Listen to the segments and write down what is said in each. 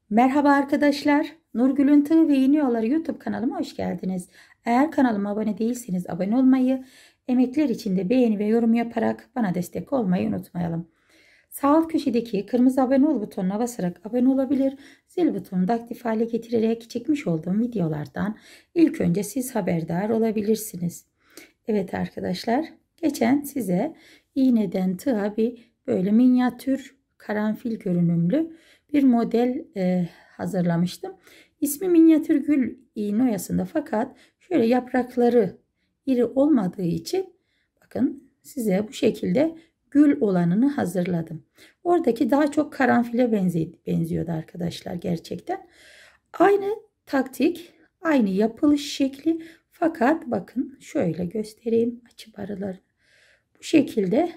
Merhaba arkadaşlar. Nurgül'ün Tığ ve İğne Yolları YouTube kanalıma hoş geldiniz. Eğer kanalıma abone değilseniz abone olmayı, emekler için de beğeni ve yorum yaparak bana destek olmayı unutmayalım. Sağ alt köşedeki kırmızı abone ol butonuna basarak abone olabilir, zil butonunu da aktif hale getirerek çekmiş olduğum videolardan ilk önce siz haberdar olabilirsiniz. Evet arkadaşlar, geçen size iğneden tığa bir böyle minyatür karanfil görünümlü bir model hazırlamıştım. İsmi minyatür gül iğne oyasında, fakat şöyle yaprakları iri olmadığı için bakın size bu şekilde gül olanını hazırladım. Oradaki daha çok karanfile benziyordu arkadaşlar gerçekten. Aynı taktik, aynı yapılış şekli, fakat bakın şöyle göstereyim açıp aralarını. Bu şekilde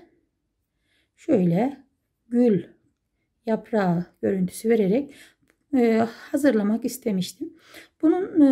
şöyle gül yaprağı görüntüsü vererek hazırlamak istemiştim. Bunun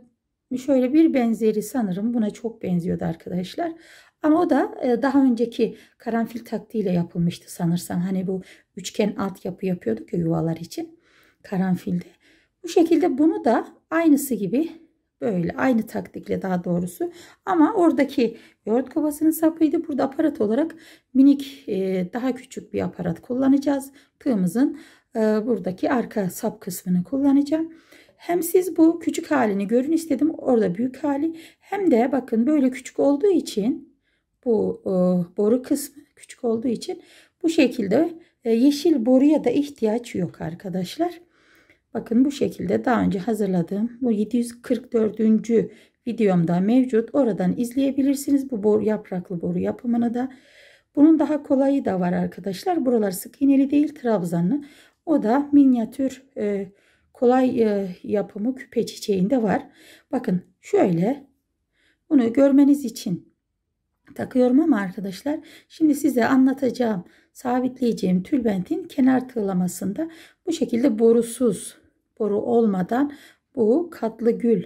şöyle bir benzeri sanırım buna çok benziyordu arkadaşlar. Ama o da daha önceki karanfil taktiğiyle yapılmıştı sanırsam. Hani bu üçgen altyapı yapıyorduk ya yuvalar için karanfilde. Bu şekilde bunu da aynısı gibi böyle aynı taktikle daha doğrusu, ama oradaki yoğurt kovasının sapıydı. Burada aparat olarak minik daha küçük bir aparat kullanacağız. Tığımızın buradaki arka sap kısmını kullanacağım. Hem siz bu küçük halini görün istedim, orada büyük hali, hem de bakın böyle küçük olduğu için bu boru kısmı küçük olduğu için bu şekilde yeşil boruya da ihtiyaç yok arkadaşlar. Bakın bu şekilde daha önce hazırladığım bu 744. videomda mevcut. Oradan izleyebilirsiniz bu yapraklı boru yapımını da. Bunun daha kolayı da var arkadaşlar. Buralar sık iğneli değil, trabzanlı. O da minyatür kolay yapımı küpe çiçeğinde var. Bakın şöyle bunu görmeniz için takıyorum, ama arkadaşlar şimdi size anlatacağım, sabitleyeceğim tülbentin kenar tığlamasında bu şekilde borusuz, boru olmadan bu katlı gül,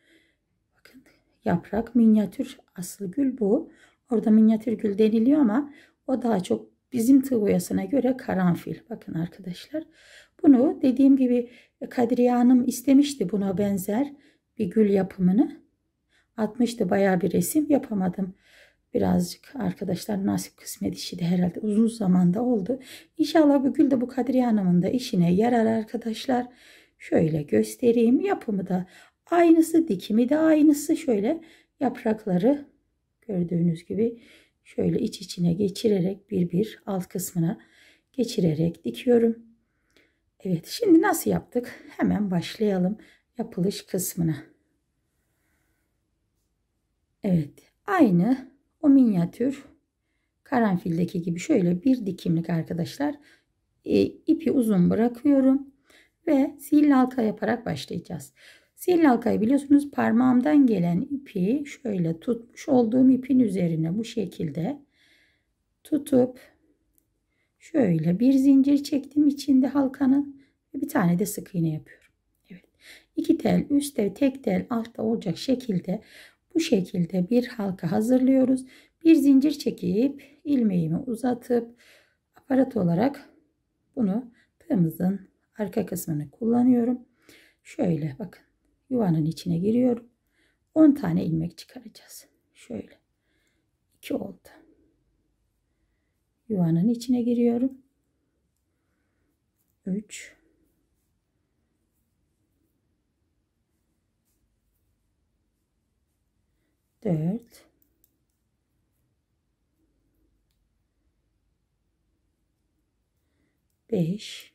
bakın yaprak minyatür asıl gül bu. Orada minyatür gül deniliyor ama o daha çok bizim tığ boyasına göre karanfil. Bakın arkadaşlar, bunu dediğim gibi Kadriye Hanım istemişti, buna benzer bir gül yapımını atmıştı, bayağı bir resim yapamadım. Birazcık arkadaşlar nasip kısmet işi de herhalde uzun zamanda oldu. İnşallah bu gül de bu Kadriye Hanım'ın da işine yarar arkadaşlar. Şöyle göstereyim. Yapımı da aynısı, dikimi de aynısı. Şöyle yaprakları gördüğünüz gibi şöyle iç içine geçirerek bir alt kısmına geçirerek dikiyorum. Evet, şimdi nasıl yaptık? Hemen başlayalım yapılış kısmına. Evet, aynı o minyatür karanfildeki gibi şöyle bir dikimlik arkadaşlar ipi uzun bırakıyorum ve sihirli halka yaparak başlayacağız. Sihirli halkayı biliyorsunuz, parmağımdan gelen ipi şöyle tutmuş olduğum ipin üzerine bu şekilde tutup şöyle bir zincir çektim içinde halkanın ve bir tane de sık iğne yapıyorum. Evet, iki tel üstte, tek tel altta olacak şekilde bu şekilde bir halka hazırlıyoruz. Bir zincir çekip ilmeğimi uzatıp aparat olarak bunu tığımızın arka kısmını kullanıyorum. Şöyle bakın, yuvanın içine giriyorum. 10 tane ilmek çıkaracağız. Şöyle 2 oldu. Yuvanın içine giriyorum. 3 4 5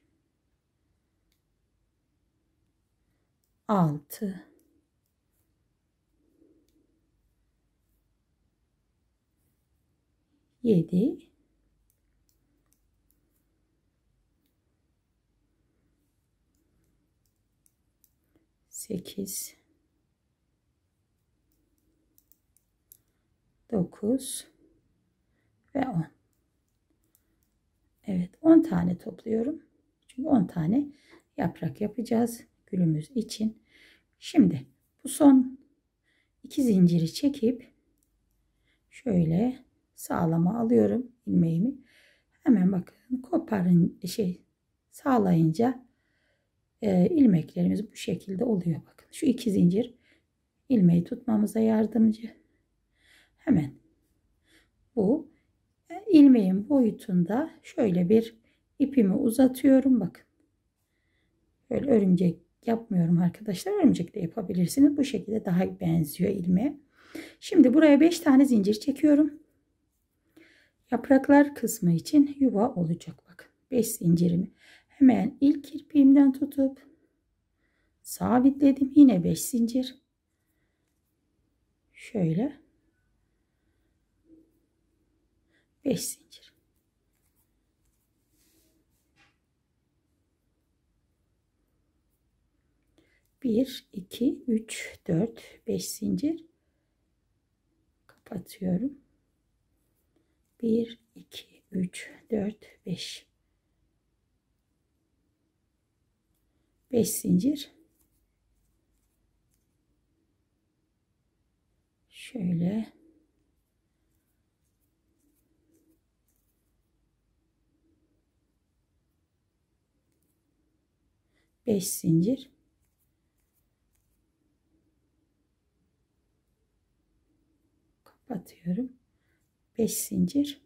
6 7 8 9 ve 10. Evet, 10 tane topluyorum. Çünkü 10 tane yaprak yapacağız gülümüz için. Şimdi bu son 2 zinciri çekip şöyle sağlama alıyorum ilmeğimi. Hemen bakın koparın sağlayınca ilmeklerimiz bu şekilde oluyor. Bakın şu 2 zincir ilmeği tutmamıza yardımcı. Hemen bu ilmeğin boyutunda şöyle bir ipimi uzatıyorum. Bakın böyle örümcek yapmıyorum arkadaşlar. Örümcek de yapabilirsiniz. Bu şekilde daha benziyor ilmeğe. Şimdi buraya 5 tane zincir çekiyorum. Yapraklar kısmı için yuva olacak. Bakın 5 zincirimi hemen ilk kirpiğimden tutup sabitledim. Yine 5 zincir. Şöyle 5 zincir. Bir, iki, üç, dört, 5 zincir. Kapatıyorum. 1, 2, 3, 4, 5. 5 zincir. Şöyle. Beş zincir. Kapatıyorum. 5 zincir.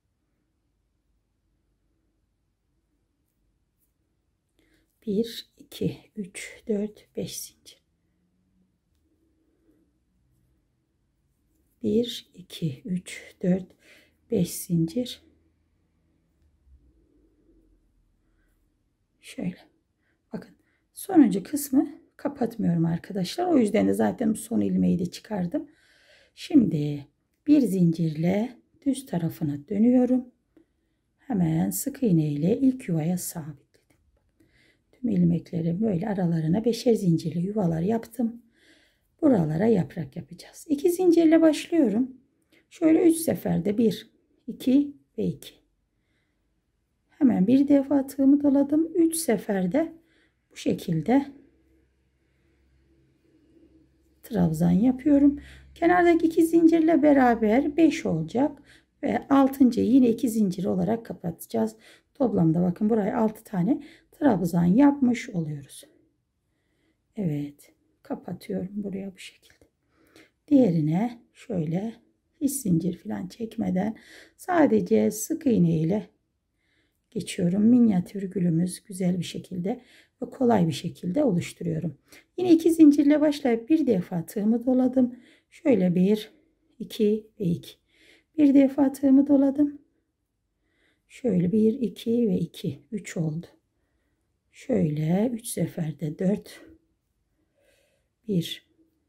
Bir, iki, üç, dört, 5 zincir. 1, 2, 3, 4, 5 zincir. Şöyle. Bakın sonuncu kısmı kapatmıyorum arkadaşlar. O yüzden de zaten son ilmeği de çıkardım. Şimdi bir zincirle düz tarafına dönüyorum. Hemen sık iğne ile ilk yuvaya sabitledim. Tüm ilmekleri böyle aralarına 5'er zincirli yuvalar yaptım. Buralara yaprak yapacağız. 2 zincirle başlıyorum. Şöyle 3 seferde 1, 2 ve 2. Hemen bir defa tığımı doladım. 3 seferde bu şekilde trabzan yapıyorum. Kenardaki 2 zincirle beraber 5 olacak ve 6. yine 2 zincir olarak kapatacağız. Toplamda bakın buraya 6 tane trabzan yapmış oluyoruz. Evet, kapatıyorum buraya bu şekilde. Diğerine şöyle hiç zincir falan çekmeden sadece sık iğne ile geçiyorum. Minyatür gülümüz güzel bir şekilde ve kolay bir şekilde oluşturuyorum. Yine 2 zincirle başlayıp bir defa tığımı doladım. Şöyle 1, 2 ve 2. Bir defa tığımı doladım. Şöyle 1, 2 ve 2. 3 oldu. Şöyle 3 seferde 4. 1,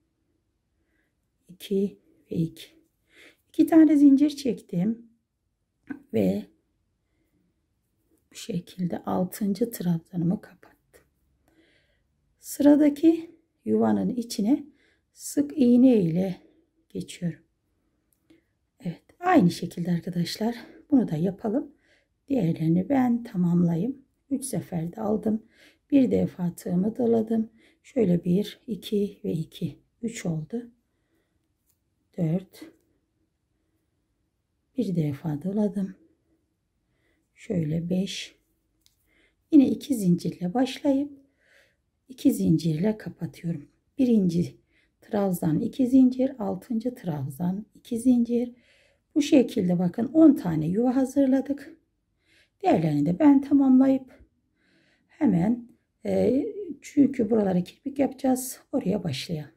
2 ve 2. 2 tane zincir çektim ve bu şekilde 6. trabzanımı kapattım. Sıradaki yuvanın içine sık iğne ile geçiyorum. Evet, aynı şekilde arkadaşlar bunu da yapalım. Diğerlerini ben tamamlayayım. 3 seferde aldım. Bir defa tığımı doladım. Şöyle 1, 2 ve 2. 3 oldu. 4. Bir defa doladım. Şöyle 5. Yine 2 zincirle başlayıp 2 zincirle kapatıyorum. Birinci trabzan 2 zincir, 6. trabzan 2 zincir. Bu şekilde bakın 10 tane yuva hazırladık. Diğerlerini de ben tamamlayıp hemen çünkü buralara kirpik yapacağız. Oraya başlayalım.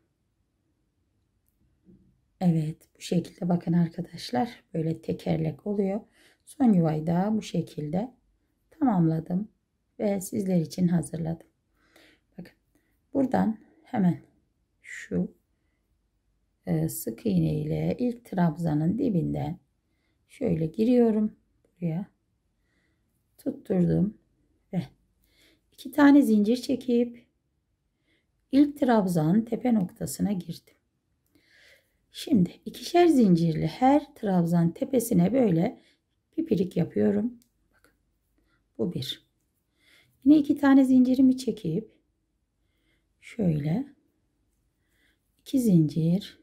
Evet, bu şekilde bakın arkadaşlar böyle tekerlek oluyor. Son yuvayı da bu şekilde tamamladım ve sizler için hazırladım. Bakın buradan hemen şu sık iğne ile ilk trabzanın dibinden şöyle giriyorum buraya, tutturdum ve 2 tane zincir çekip ilk trabzanın tepe noktasına girdim. Şimdi ikişer zincirli her trabzan tepesine böyle pipirik yapıyorum. Bakın, bu bir. Yine 2 tane zincirimi çekip şöyle 2 zincir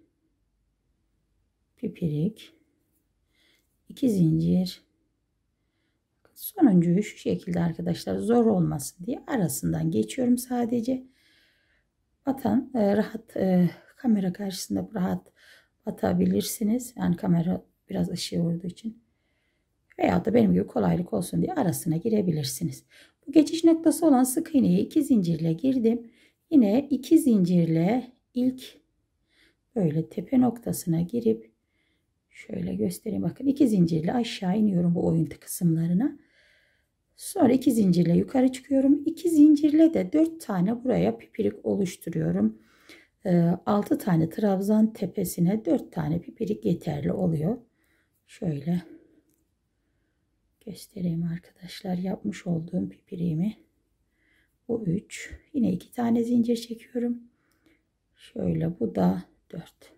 pipirik, 2 zincir Sonuncuyu şu şekilde arkadaşlar, zor olmasın diye arasından geçiyorum sadece. Rahat kamera karşısında rahat batabilirsiniz. Yani kamera biraz ışığı vurduğu için. Veya da benim gibi kolaylık olsun diye arasına girebilirsiniz. Bu geçiş noktası olan sık iğneyi 2 zincirle girdim. Yine 2 zincirle ilk böyle tepe noktasına girip şöyle göstereyim, bakın 2 zincirle aşağı iniyorum bu oyuntu kısımlarına. Sonra 2 zincirle yukarı çıkıyorum. 2 zincirle de 4 tane buraya pipirik oluşturuyorum. 6 tane trabzan tepesine 4 tane pipirik yeterli oluyor. Şöyle göstereyim arkadaşlar yapmış olduğum pipiriğimi. Bu 3. Yine 2 tane zincir çekiyorum. Şöyle bu da 4.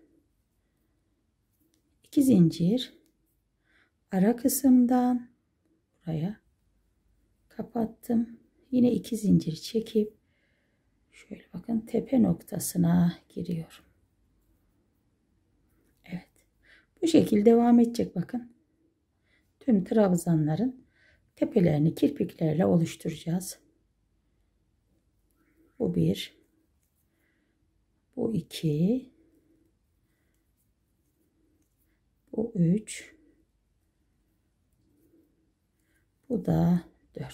2 zincir ara kısımdan buraya kapattım. Yine 2 zincir çekip şöyle bakın tepe noktasına giriyorum. Evet. Bu şekilde devam edecek bakın. Tüm trabzanların tepelerini kirpiklerle oluşturacağız. Bu 1. Bu 2. Bu 3. Bu da 4.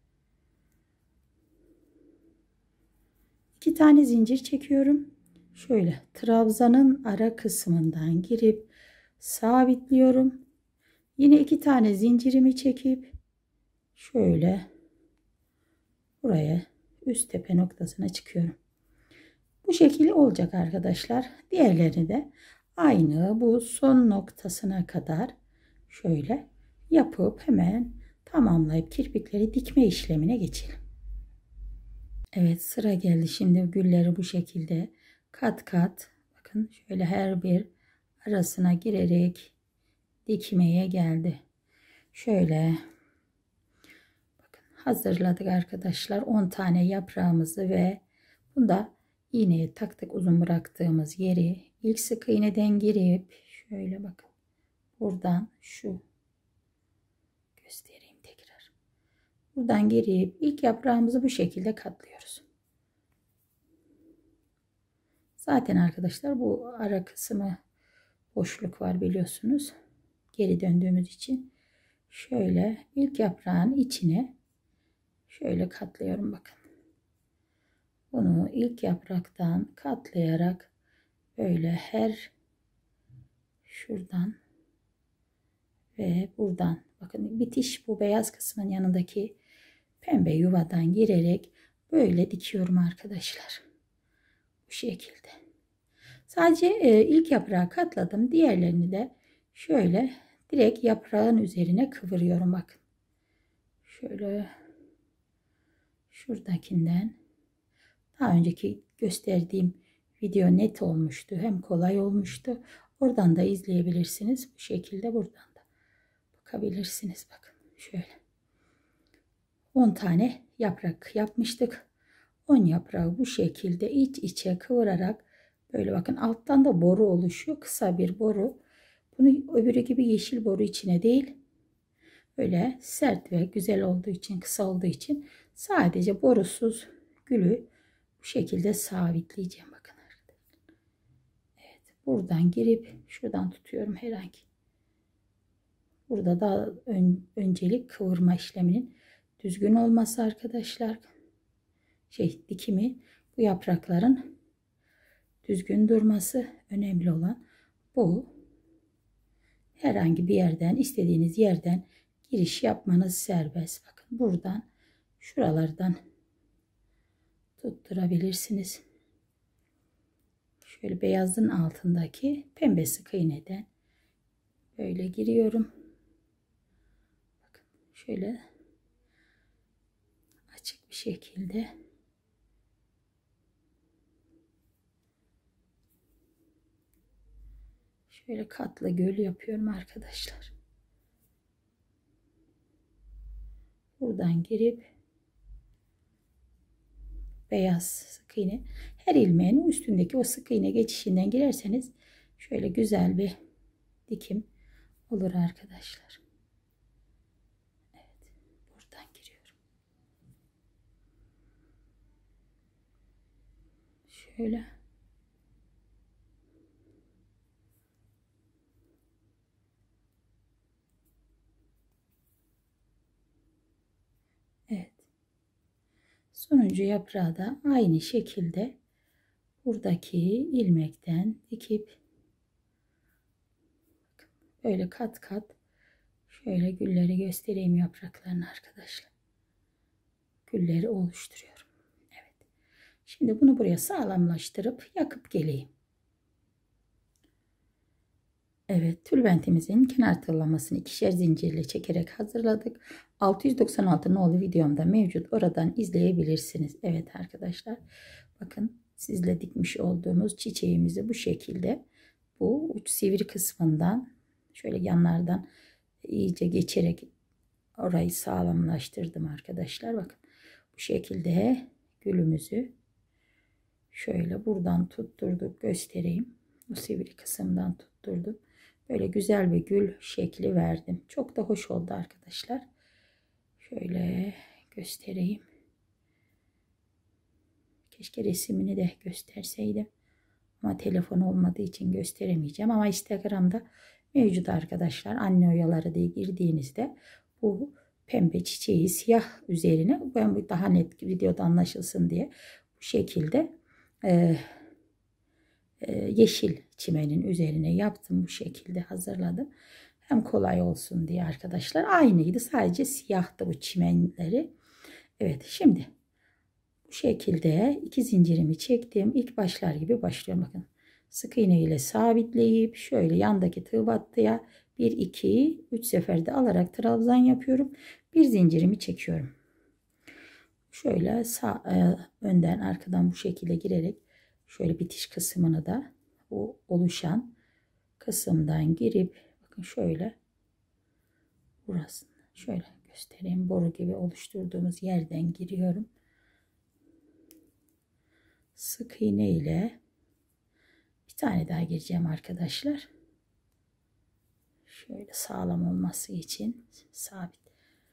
2 tane zincir çekiyorum. Şöyle trabzanın ara kısmından girip sabitliyorum. Yine 2 tane zincirimi çekip şöyle buraya üst tepe noktasına çıkıyorum. Bu şekilde olacak arkadaşlar. Diğerlerini de aynı bu son noktasına kadar şöyle yapıp hemen tamamlayıp kirpikleri dikme işlemine geçelim. Evet, sıra geldi. Şimdi gülleri bu şekilde kat kat bakın şöyle her bir arasına girerek dikmeye geldi. Şöyle bakın hazırladık arkadaşlar 10 tane yaprağımızı ve bunda iğneye taktık, uzun bıraktığımız yeri ilk sık iğneden girip şöyle bakın buradan şu göstereyim tekrar. Buradan girip ilk yaprağımızı bu şekilde katlıyoruz. Zaten arkadaşlar bu ara kısmı boşluk var biliyorsunuz. Geri döndüğümüz için şöyle ilk yaprağın içine şöyle katlıyorum bakın. Bunu ilk yapraktan katlayarak böyle her şuradan ve buradan bakın bitiş bu beyaz kısmın yanındaki pembe yuvadan girerek böyle dikiyorum arkadaşlar. Bu şekilde. Sadece ilk yaprağı katladım. Diğerlerini de şöyle direkt yaprağın üzerine kıvırıyorum bakın. Şöyle şuradakinden daha önceki gösterdiğim video net olmuştu. Hem kolay olmuştu. Oradan da izleyebilirsiniz. Bu şekilde buradan da bakabilirsiniz. Bakın şöyle 10 tane yaprak yapmıştık. 10 yaprağı bu şekilde iç içe kıvırarak böyle bakın alttan da boru oluşuyor. Kısa bir boru. Bunu öbürü gibi yeşil boru içine değil. Böyle sert ve güzel olduğu için, kısa olduğu için sadece borusuz gülü bu şekilde sabitleyeceğim. Bakın arkadaşlar. Evet, buradan girip şuradan tutuyorum herhangi. Burada da öncelik kıvırma işleminin düzgün olması arkadaşlar. Dikimi bu yaprakların düzgün durması önemli olan bu. Herhangi bir yerden istediğiniz yerden giriş yapmanız serbest. Bakın buradan şuralardan tutturabilirsiniz. Şöyle beyazın altındaki pembe sık iğneden böyle giriyorum. Bakın şöyle açık bir şekilde şöyle katlı göl yapıyorum arkadaşlar. Buradan girip beyaz sık iğne her ilmeğin üstündeki o sık iğne geçişinden girerseniz şöyle güzel bir dikim olur arkadaşlar. Evet. Şöyle. Evet. Sonuncu yaprağı da aynı şekilde buradaki ilmekten dikip böyle kat kat şöyle gülleri göstereyim, yapraklarını arkadaşlar. Gülleri oluşturuyorum. Evet. Şimdi bunu buraya sağlamlaştırıp yakıp geleyim. Evet, tülbentimizin kenar tığlamasını ikişer zincirle çekerek hazırladık. 696 nolu videomda mevcut. Oradan izleyebilirsiniz. Evet arkadaşlar. Bakın sizle dikmiş olduğumuz çiçeğimizi bu şekilde bu uç sivri kısmından şöyle yanlardan iyice geçerek orayı sağlamlaştırdım arkadaşlar. Bakın bu şekilde gülümüzü şöyle buradan tutturduk, göstereyim. Bu sivri kısımdan tutturdum. Böyle güzel bir gül şekli verdim. Çok da hoş oldu arkadaşlar. Şöyle göstereyim. Keşke resimini de gösterseydim. Ama telefon olmadığı için gösteremeyeceğim. Ama Instagram'da mevcut arkadaşlar. Anne oyaları diye girdiğinizde bu pembe çiçeği siyah üzerine, ben bu daha net videoda anlaşılsın diye bu şekilde yeşil çimenin üzerine yaptım, bu şekilde hazırladım. Hem kolay olsun diye arkadaşlar. Aynıydı, sadece siyahtı bu çimenleri. Evet, şimdi bu şekilde iki zincirimi çektim. İlk başlar gibi başlıyorum. Bakın sık iğne ile sabitleyip şöyle yandaki tığ battıya 1 2 3 seferde alarak trabzan yapıyorum. Bir zincirimi çekiyorum. Şöyle önden arkadan bu şekilde girerek şöyle bitiş kısmını da o oluşan kısımdan girip bakın şöyle burası şöyle göstereyim, boru gibi oluşturduğumuz yerden giriyorum. Sık iğne ile bir tane daha gireceğim arkadaşlar. Şöyle sağlam olması için sabit.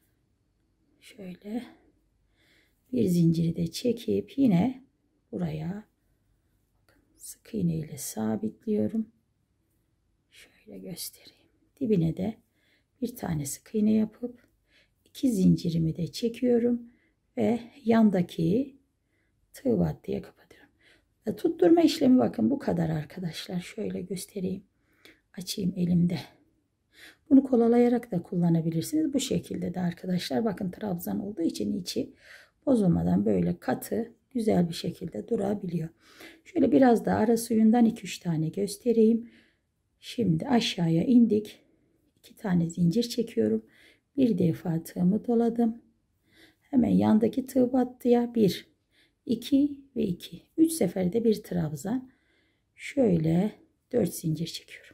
Şöyle bir zinciri de çekip yine buraya sık iğne ile sabitliyorum. Şöyle göstereyim. Dibine de bir tane sık iğne yapıp iki zincirimi de çekiyorum ve yandaki tığ battıya kapatıyorum. Tutturma işlemi bakın bu kadar arkadaşlar. Şöyle göstereyim. Açayım elimde. Bunu kolalayarak da kullanabilirsiniz. Bu şekilde de arkadaşlar bakın trabzan olduğu için içi bozulmadan böyle katı güzel bir şekilde durabiliyor. Şöyle biraz da ara suyundan 2-3 tane göstereyim. Şimdi aşağıya indik. 2 tane zincir çekiyorum. Bir defa tığımı doladım. Hemen yandaki tığ battıya 1 2 ve 2 3 seferde bir trabzan. Şöyle 4 zincir çekiyorum.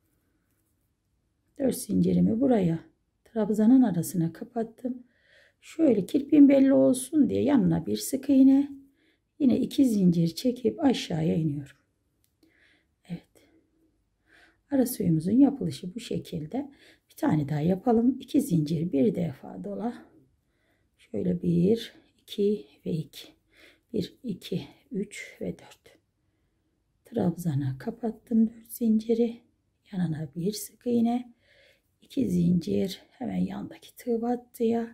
4 zincirimi buraya trabzanın arasına kapattım. Şöyle kirpiğim belli olsun diye yanına bir sık iğne, yine 2 zincir çekip aşağıya iniyorum. Evet. Ara suyumuzun yapılışı bu şekilde. Bir tane daha yapalım. 2 zincir bir defa dola. Şöyle 1 2 ve 2. 1 2 3 ve 4. Trabzana kapattım 4 zinciri. Yanına bir sık iğne. 2 zincir, hemen yandaki tığ battıya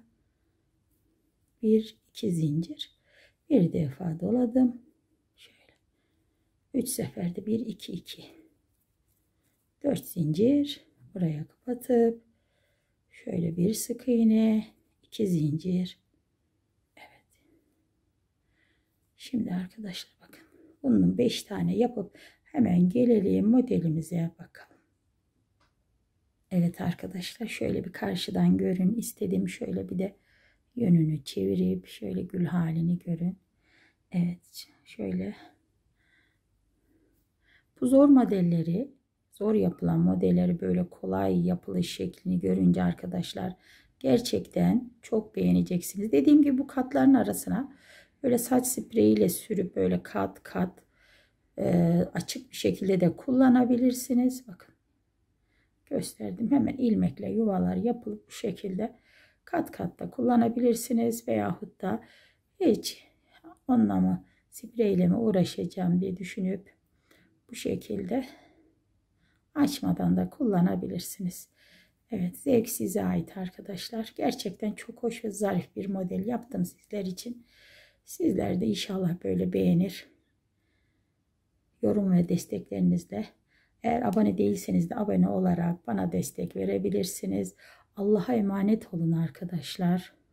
1 2 zincir, bir defa doladım. Şöyle 3 seferde 1 2 2 4 zincir buraya kapatıp şöyle bir sık iğne, 2 zincir. Evet. Şimdi arkadaşlar bakın bunun 5 tane yapıp hemen gelelim modelimize bakalım. Evet arkadaşlar şöyle bir karşıdan görün istedim. Şöyle bir de yönünü çevirip şöyle gül halini görün. Evet şöyle. Bu zor modelleri, zor yapılan modelleri böyle kolay yapılış şeklini görünce arkadaşlar gerçekten çok beğeneceksiniz. Dediğim gibi bu katların arasına böyle saç spreyiyle sürüp böyle kat kat açık bir şekilde de kullanabilirsiniz. Bakın. Gösterdim. Hemen ilmekle yuvalar yapılıp bu şekilde kat kat da kullanabilirsiniz veyahut da hiç onunla mı spreyle mi uğraşacağım diye düşünüp bu şekilde açmadan da kullanabilirsiniz. Evet, zevk size ait arkadaşlar. Gerçekten çok hoş ve zarif bir model yaptım sizler için. Sizler de inşallah böyle beğenir. Yorum ve desteklerinizle. Eğer abone değilseniz de abone olarak bana destek verebilirsiniz. Allah'a emanet olun arkadaşlar.